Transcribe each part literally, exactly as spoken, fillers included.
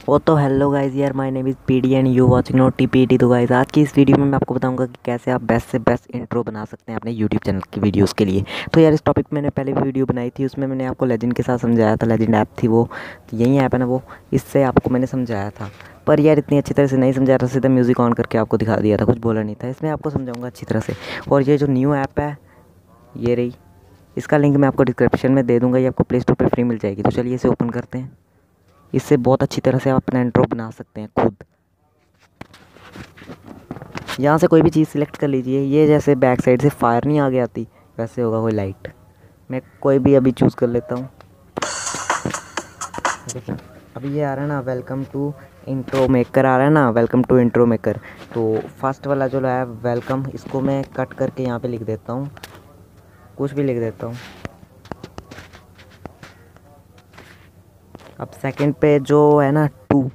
वो तो hello guys यार, my name is PD and you watching note TPT. तो गाइस आज की इस वीडियो में मैं आपको बताऊंगा कि कैसे आप बेस्ट से बेस्ट इंट्रो बना सकते हैं अपने यूट्यूब चैनल की वीडियोस के लिए। तो यार इस टॉपिक मैंने पहले भी वीडियो बनाई थी, उसमें मैंने आपको लेजेंड के साथ समझाया था। लेजेंड ऐप थी वो, तो यही ऐप है ना वो, इससे आपको मैंने समझाया था। पर यार इतनी अच्छी तरह से नहीं समझाया था, सीधा म्यूज़िक ऑन करके आपको दिखा दिया था, कुछ बोला नहीं था। इसमें आपको समझाऊँगा अच्छी तरह से। और ये जो न्यू ऐप है ये रही, इसका लिंक मैं आपको डिस्क्रिप्शन में दे दूँगा, ये आपको प्ले स्टोर पर फ्री मिल जाएगी। तो चलिए इसे ओपन करते हैं। इससे बहुत अच्छी तरह से आप अपना इंट्रो बना सकते हैं खुद। यहाँ से कोई भी चीज़ सिलेक्ट कर लीजिए। ये जैसे बैक साइड से फायर नहीं आगे आती, वैसे होगा कोई लाइट। मैं कोई भी अभी चूज़ कर लेता हूँ। अभी ये आ रहा है ना, वेलकम टू इंट्रो मेकर आ रहा है ना, वेलकम टू इंट्रो मेकर। तो फर्स्ट वाला जो है वेलकम, इसको मैं कट करके यहाँ पे लिख देता हूँ, कुछ भी लिख देता हूँ। अब सेकंड पे जो है ना टू,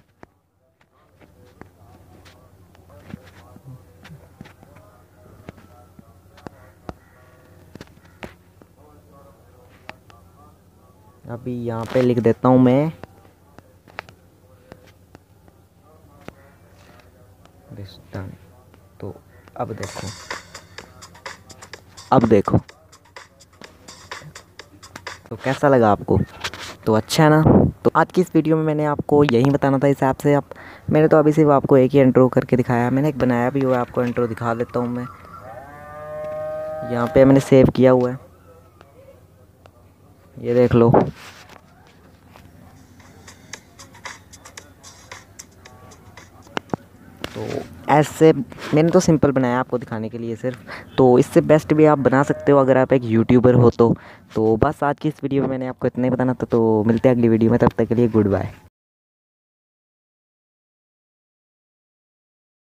अभी यहाँ पे लिख देता हूँ मैं डन। तो अब देखो, अब देखो तो कैसा लगा आपको? तो अच्छा है ना। तो आज की इस वीडियो में मैंने आपको यही बताना था इस ऐप से। आप मैंने तो अभी सिर्फ आपको एक ही इंट्रो करके दिखाया, मैंने एक बनाया भी हुआ है, आपको इंट्रो दिखा देता हूँ मैं। यहाँ पे मैंने सेव किया हुआ है, ये देख लो। तो ऐसे मैंने तो सिंपल बनाया आपको दिखाने के लिए सिर्फ। तो इससे बेस्ट भी आप बना सकते हो अगर आप एक यूट्यूबर हो तो। तो बस आज की इस वीडियो में मैंने आपको इतना ही बताना था। तो मिलते हैं अगली वीडियो में, तब तक के लिए गुड बाय।